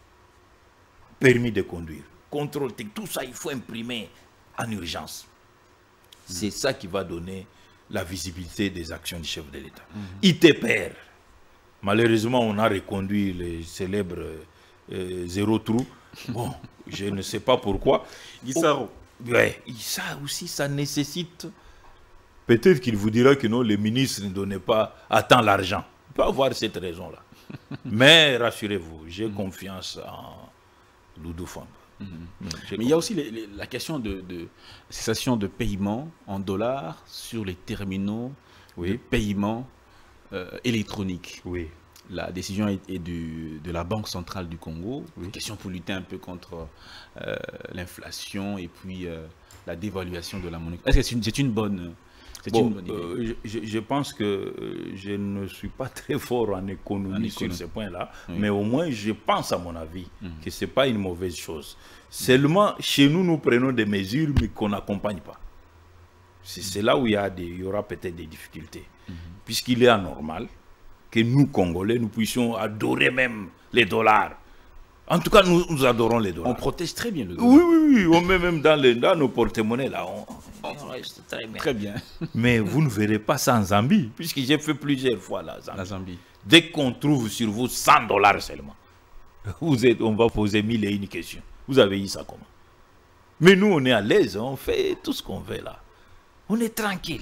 Permis de conduire, contrôle technique, tout ça, il faut imprimer en urgence. C'est ça qui va donner la visibilité des actions du chef de l'État. Mm-hmm. I T P R. Malheureusement, on a reconduit les célèbres euh, zéro trou. Bon, je ne sais pas pourquoi. Guissaro. Oh, ouais, ça aussi, ça nécessite... Peut-être qu'il vous dira que non, les ministres ne donnaient pas à temps l'argent. Il peut avoir cette raison-là. Mais rassurez-vous, j'ai mm-hmm. confiance en Doudou Famba. Mm-hmm. Mais il y a aussi les, les, la question de, de cessation de paiement en dollars sur les terminaux oui. de paiement euh, électronique. Oui. La décision est, est du, de la Banque centrale du Congo. Oui. Question pour lutter un peu contre euh, l'inflation et puis euh, la dévaluation de la monnaie. Est-ce que c'est une, c'est une bonne... Bon, une euh, je, je pense que euh, je ne suis pas très fort en économie, en économie. sur ce point-là, oui. mais au moins je pense à mon avis mmh. que ce n'est pas une mauvaise chose. Seulement, chez nous, nous prenons des mesures mais qu'on n'accompagne pas. C'est mmh. là où il y, a des, il y aura peut-être des difficultés. Mmh. Puisqu'il est anormal que nous, Congolais, nous puissions adorer même les dollars. En tout cas, nous, nous adorons les dollars. On protège très bien le dollar. Oui, oui, oui. On met même dans, les, dans nos porte-monnaies, là. On, on reste très bien. Très bien. Mais vous ne verrez pas ça en Zambie, puisque j'ai fait plusieurs fois la Zambie. La Zambie. Dès qu'on trouve sur vous cent dollars seulement, vous êtes, on va poser mille et une questions. Vous avez eu ça comment? Mais nous, on est à l'aise. On fait tout ce qu'on veut, là. On est tranquille.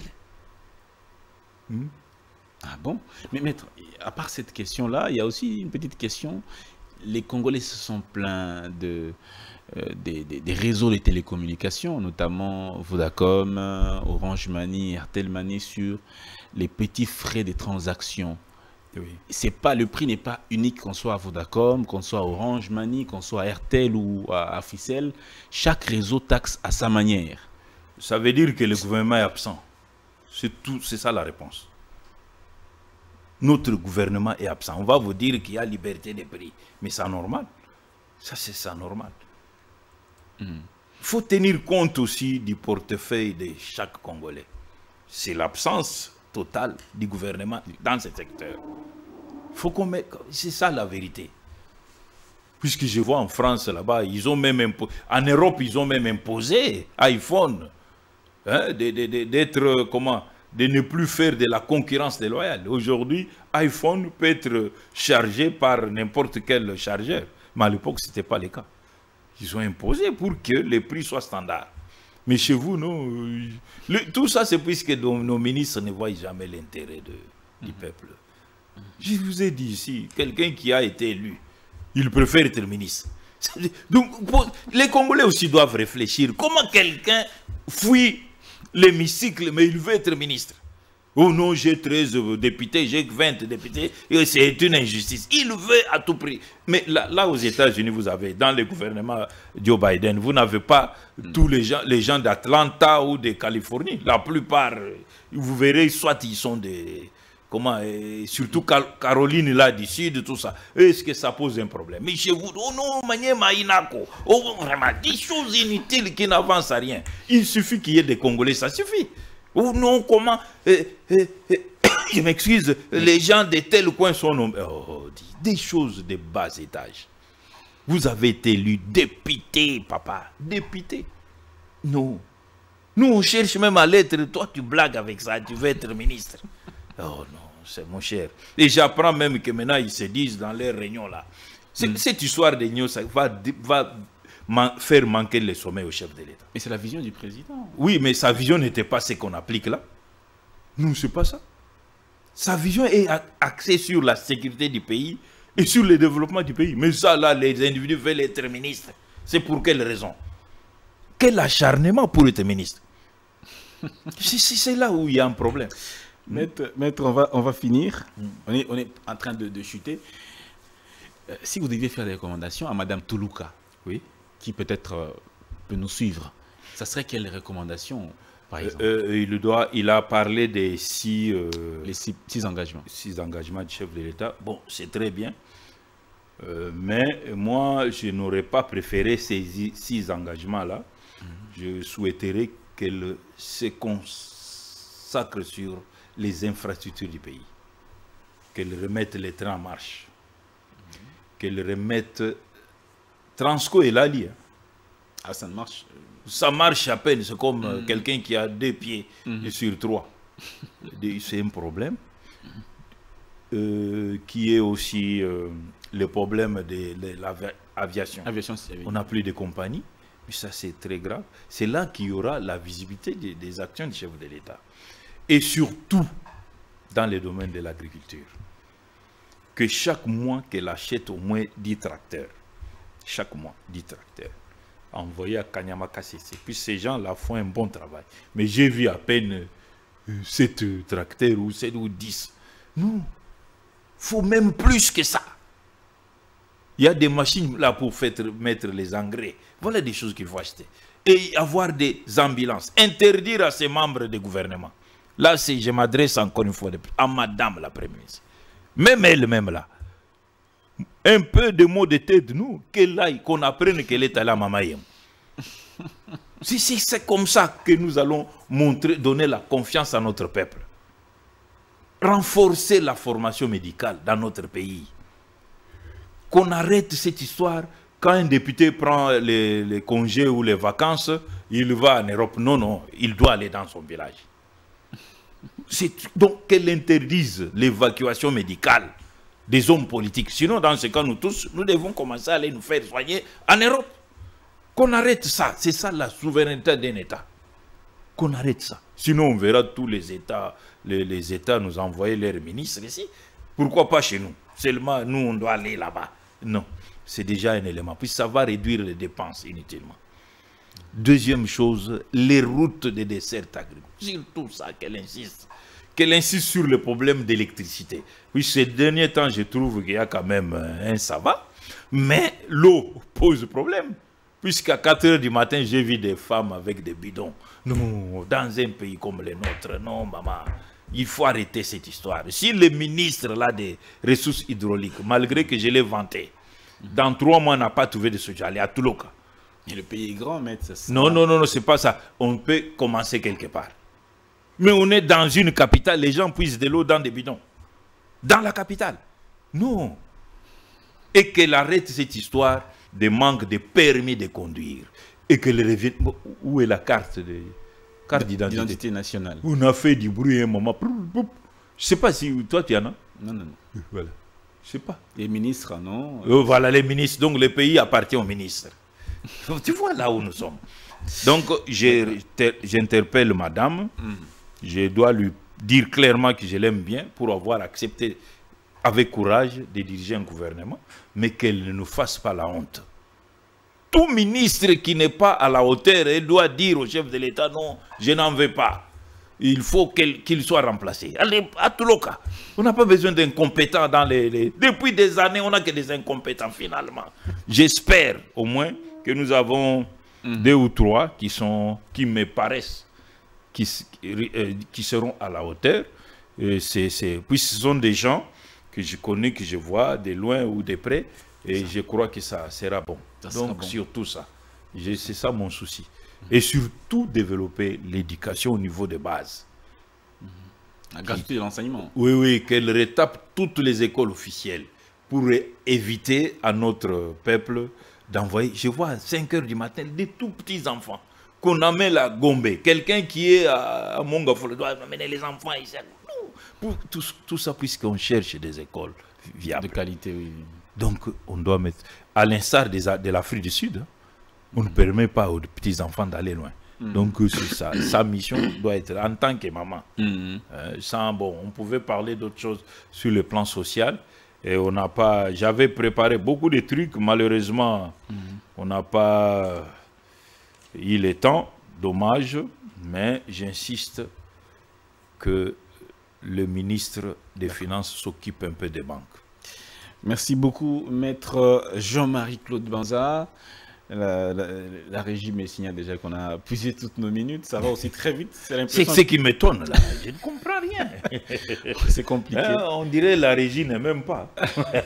Hmm? Ah bon? Mais maître, à part cette question-là, il y a aussi une petite question. Les Congolais se sont plaints de, euh, des, des, des réseaux de télécommunications, notamment Vodacom, Orange Money, Airtel Money, sur les petits frais de transaction. Oui. C'est pas, le prix n'est pas unique, qu'on soit à Vodacom, qu'on soit à Orange Money, qu'on soit à Airtel ou à, à Ficel. Chaque réseau taxe à sa manière. Ça veut dire que le gouvernement est absent. C'est tout, c'est ça la réponse. Notre gouvernement est absent. On va vous dire qu'il y a liberté de prix. Mais c'est normal. Ça, c'est ça normal. Il mm. faut tenir compte aussi du portefeuille de chaque Congolais. C'est l'absence totale du gouvernement dans ce secteur. Faut qu'on mette... C'est ça la vérité. Puisque je vois en France, là-bas, ils ont même impo... en Europe, ils ont même imposé iPhone hein, d'être, comment de ne plus faire de la concurrence déloyale. Aujourd'hui, iPhone peut être chargé par n'importe quel chargeur. Mais à l'époque, ce n'était pas le cas. Ils ont imposé pour que les prix soient standards. Mais chez vous, non. Le, tout ça, c'est puisque nos, nos ministres ne voient jamais l'intérêt du mmh. peuple. Je vous ai dit ici, quelqu'un qui a été élu, il préfère être ministre. Donc, pour, les Congolais aussi doivent réfléchir. Comment quelqu'un fuit l'hémicycle, mais il veut être ministre? Oh non, j'ai treize députés, j'ai vingt députés, et c'est une injustice. Il veut à tout prix. Mais là, là aux États-Unis, vous avez, dans le gouvernement Joe Biden, vous n'avez pas mm. tous les gens, les gens d'Atlanta ou de Californie. La plupart, vous verrez, soit ils sont des... Comment, et surtout Caroline là du Sud, tout ça. Est-ce que ça pose un problème? Mais chez vous, oh non, Maniema Inako, oh vraiment, des choses inutiles qui n'avancent à rien. Il suffit qu'il y ait des Congolais, ça suffit. Oh non, comment, eh, eh, eh, je m'excuse, les gens de tel coin sont nommés. Oh, des choses de bas étage. Vous avez été élu député, papa, député. Non. Nous, on cherche même à l'être. Toi, tu blagues avec ça, tu veux être ministre. Oh non, c'est mon cher. Et j'apprends même que maintenant, ils se disent dans les réunions là. Mm. Cette histoire de Nyon, ça va, va man, faire manquer le sommet au chef de l'État. Mais c'est la vision du président. Oui, mais sa vision n'était pas ce qu'on applique là. Non, c'est pas ça. Sa vision est axée sur la sécurité du pays et sur le développement du pays. Mais ça, là, les individus veulent être ministres. C'est pour quelle raison? Quel acharnement pour être ministre? C'est là où il y a un problème. Maître, maître, on va, on va finir. Mm. On, est, on est en train de, de chuter. Euh, si vous deviez faire des recommandations à Madame Toulouka, oui, qui peut-être euh, peut nous suivre, ça serait quelles recommandations par exemple. Euh, euh, il, doit, il a parlé des six, euh, Les six, six engagements. Six engagements du chef de l'État. Bon, c'est très bien. Euh, mais moi, je n'aurais pas préféré ces six engagements-là. Mm-hmm. Je souhaiterais qu'elle se consacre sur les infrastructures du pays. Qu'elle remette les trains en marche. Mm-hmm. Qu'elle remette Transco et Lali. Ah, ça ne marche. Ça marche à peine. C'est comme mm-hmm. quelqu'un qui a deux pieds mm-hmm. sur trois. C'est un problème. Mm-hmm. euh, qui est aussi euh, le problème de, de l'aviation. Aviation, on n'a plus de compagnie. Mais ça, c'est très grave. C'est là qu'il y aura la visibilité des, des actions du chef de l'État. Et surtout, dans le domaine de l'agriculture. Que chaque mois, qu'elle achète au moins dix tracteurs. Chaque mois, dix tracteurs. Envoyés à Kanyama K C C. Puis ces gens-là font un bon travail. Mais j'ai vu à peine sept tracteurs ou sept ou dix. Non. Il faut même plus que ça. Il y a des machines là pour faire, mettre les engrais. Voilà des choses qu'il faut acheter. Et avoir des ambulances. Interdire à ces membres du gouvernement. Là, je m'adresse encore une fois à madame la Première ministre. Même elle, même là. Un peu de mots de tête de nous. Qu'elle aille, qu'on apprenne qu'elle est allée à Mamayem. Si, si, c'est comme ça que nous allons montrer, donner la confiance à notre peuple. Renforcer la formation médicale dans notre pays. Qu'on arrête cette histoire. Quand un député prend les, les congés ou les vacances, il va en Europe. Non, non, il doit aller dans son village. Donc qu'elle interdise l'évacuation médicale des hommes politiques. Sinon, dans ce cas, nous tous, nous devons commencer à aller nous faire soigner en Europe. Qu'on arrête ça. C'est ça la souveraineté d'un État. Qu'on arrête ça. Sinon, on verra tous les États, les, les États nous envoyer leurs ministres ici. Pourquoi pas chez nous? Seulement, nous, on doit aller là-bas. Non, c'est déjà un élément. Puis ça va réduire les dépenses inutilement. Deuxième chose, les routes des desserts agricoles. Surtout ça qu'elle insiste. Qu'elle insiste sur le problème d'électricité. Oui, ces derniers temps, je trouve qu'il y a quand même un ça va. Mais l'eau pose problème. Puisqu'à quatre heures du matin, j'ai vu des femmes avec des bidons. Non, dans un pays comme le nôtre, non, maman. Il faut arrêter cette histoire. Si le ministre là, des ressources hydrauliques, malgré que je l'ai vanté, dans trois mois, n'a pas trouvé de soja, allez à Touloka. Et le pays est grand, maître. Non, non, non, non, c'est pas ça. On peut commencer quelque part. Mais on est dans une capitale, les gens puissent de l'eau dans des bidons. Dans la capitale. Non. Et qu'elle arrête cette histoire de manque de permis de conduire. Et qu'elle revienne. Où est la carte de carte d'identité nationale? On a fait du bruit un moment. Je ne sais pas si toi tu en as. Non, non, non. Voilà. Je ne sais pas. Les ministres, non. Oh, voilà, les ministres. Donc le pays appartient aux ministres. Tu vois là où nous sommes. Donc j'interpelle madame. Mm. Je dois lui dire clairement que je l'aime bien pour avoir accepté avec courage de diriger un gouvernement, mais qu'elle ne nous fasse pas la honte. Tout ministre qui n'est pas à la hauteur, elle doit dire au chef de l'État, non, je n'en veux pas. Il faut qu'il qu'il soit remplacé. Allez, à tout le cas. On n'a pas besoin d'incompétents dans les, les... Depuis des années, on n'a que des incompétents finalement. J'espère au moins que nous avons mmh. deux ou trois qui, sont, qui me paraissent, qui, euh, qui seront à la hauteur. Et c'est, c'est, puis ce sont des gens que je connais, que je vois de loin ou de près, et ça. Je crois que ça sera bon. Ça Donc sera bon. Surtout ça, c'est ça mon souci. Mmh. Et surtout développer l'éducation au niveau de base. Mmh. La gratuité de l'enseignement. Oui, oui, qu'elle rétape toutes les écoles officielles pour éviter à notre peuple d'envoyer, je vois à cinq heures du matin, des tout petits enfants qu'on amène à Gombe. Quelqu'un qui est à, à Mongafolo doit amener les enfants ici. Pour tout, tout ça, puisqu'on cherche des écoles viables. De qualité, oui. Donc, on doit mettre, à l'instar de l'Afrique du Sud, hein, on mmh. ne permet pas aux petits-enfants d'aller loin. Mmh. Donc, c'est ça. Sa mission doit être, en tant que maman, mmh. euh, sans, bon, on pouvait parler d'autres choses sur le plan social. Et on n'a pas, j'avais préparé beaucoup de trucs, malheureusement, mmh. on n'a pas eu le temps, dommage, mais j'insiste que le ministre des Finances s'occupe un peu des banques. Merci beaucoup, maître Jean-Marie Claude Banza. La, la, la régie me signale déjà qu'on a puisé toutes nos minutes. Ça va aussi très vite. C'est ce qui m'étonne là. Je ne comprends rien. C'est compliqué. Hein, on dirait la régie n'est même pas.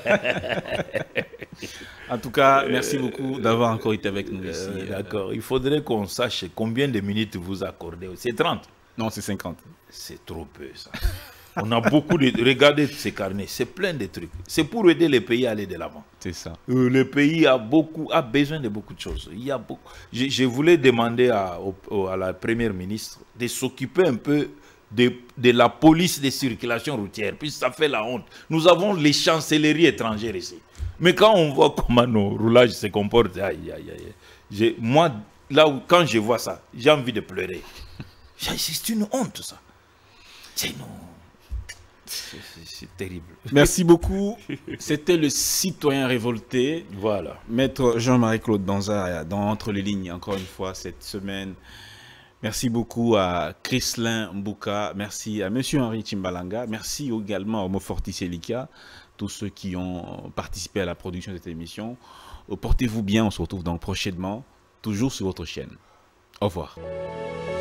En tout cas, merci beaucoup d'avoir encore été avec nous ici. Euh, D'accord. Il faudrait qu'on sache combien de minutes vous accordez. C'est trente? Non, c'est cinquante. C'est trop peu ça. On a beaucoup de... Regardez ces carnets, c'est plein de trucs. C'est pour aider les pays à aller de l'avant. C'est ça. Euh, le pays a, beaucoup, a besoin de beaucoup de choses. Il y a beaucoup... je, je voulais demander à, au, à la première ministre de s'occuper un peu de, de la police de circulation routière, puisque ça fait la honte. Nous avons les chancelleries étrangères ici. Mais quand on voit comment nos roulages se comportent, aïe, aïe, aïe. Je, moi, là où, quand je vois ça, j'ai envie de pleurer. C'est une honte, ça. C'est une... C'est terrible. Merci beaucoup. C'était le citoyen révolté. Voilà. Maître Jean-Marie Claude Danza, dans Entre les lignes, encore une fois, cette semaine. Merci beaucoup à Chrislin Mbouka. Merci à Monsieur Henri Chimbalanga. Merci également à Moforti Selika, tous ceux qui ont participé à la production de cette émission. Portez-vous bien. On se retrouve donc prochainement, toujours sur votre chaîne. Au revoir.